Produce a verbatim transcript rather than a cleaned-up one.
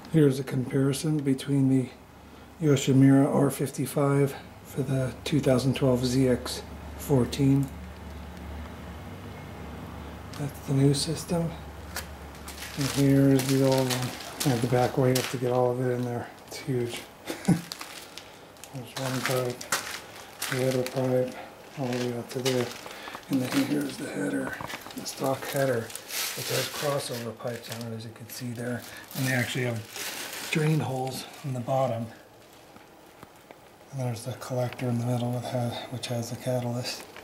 Here's a comparison between the Yoshimura R fifty-five for the two thousand twelve Z X fourteen. That's the new system. And here's the old one. I have the back way up to get all of it in there. It's huge. There's one pipe, the other pipe, all the way up to there. And then here's the header, the stock header, which has crossover pipes on it, as you can see there. And they actually have drain holes in the bottom. And there's the collector in the middle, with ha which has the catalyst.